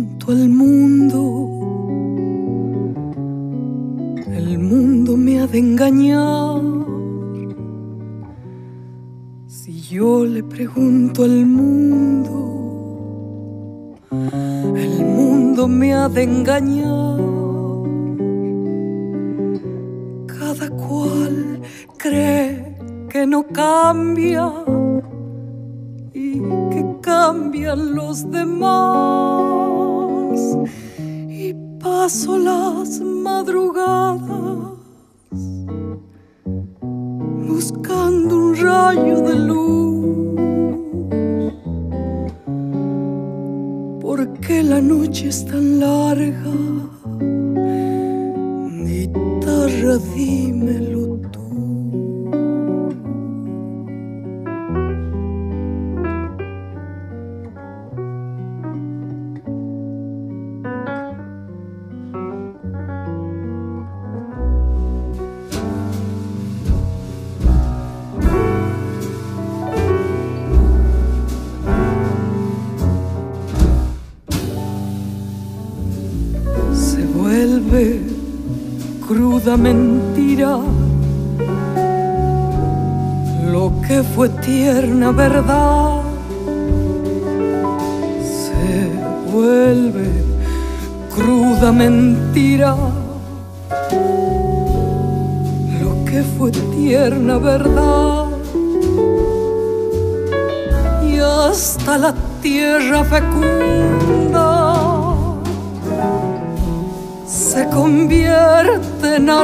pregunto al mundo, el mundo me ha de engañar. Si yo le pregunto al mundo, el mundo me ha de engañar. Cada cual cree que no cambia y que cambian los demás. Y paso las madrugadas buscando un rayo de luz, porque la noche es tan larga. Guitarra, dímelo tú. Se vuelve cruda mentira lo que fue tierna verdad. Se vuelve cruda mentira lo que fue tierna verdad. Y hasta la tierra fecunda se convierte en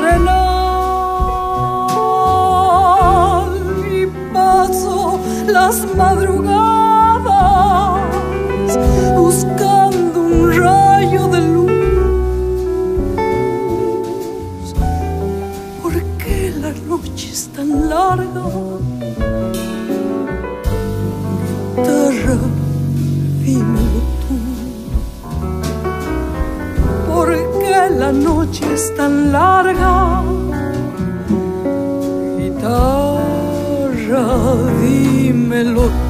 arenal. Y paso las madrugadas buscando un rayo de luz, porque la noche es tan larga. Guitarra, dímelo tú, porque la noche es tan larga. Guitarra, dímelo tú.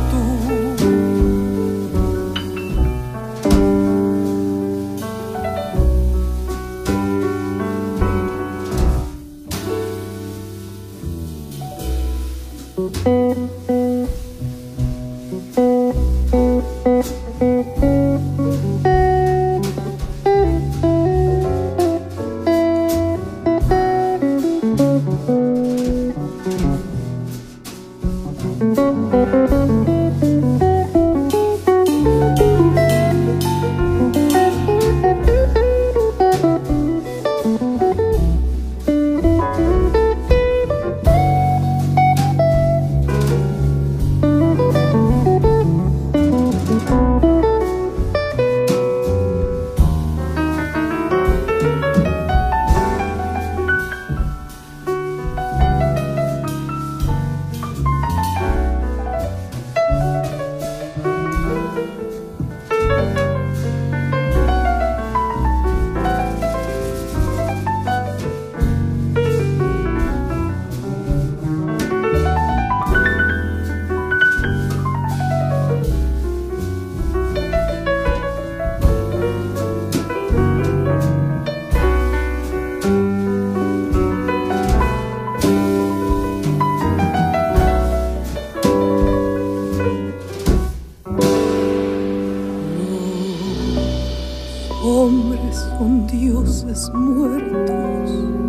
Hombres son dioses muertos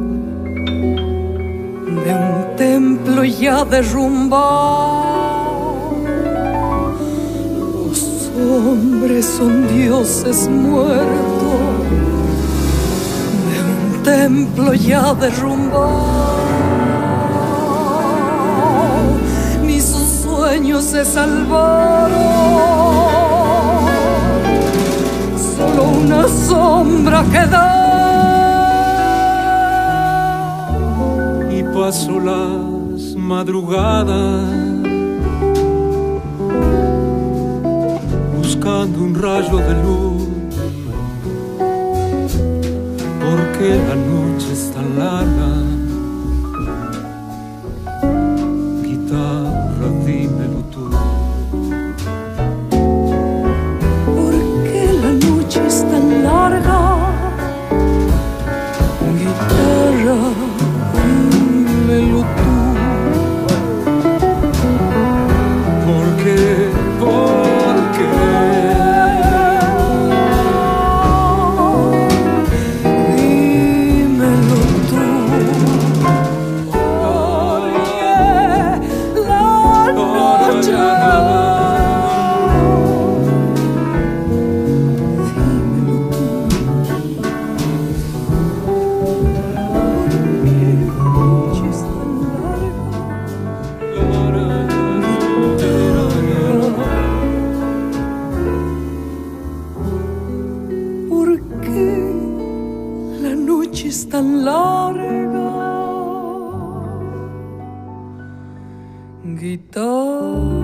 de un templo ya derrumbado. Los hombres son dioses muertos de un templo ya derrumbado. Ni sus sueños se salvaron, solo una sombra queda. Y paso las madrugadas buscando un rayo de luz, porque la noche es tan larga. Guitarra, dímelo tú. Porque la noche es tan noche es tan larga, guitarra.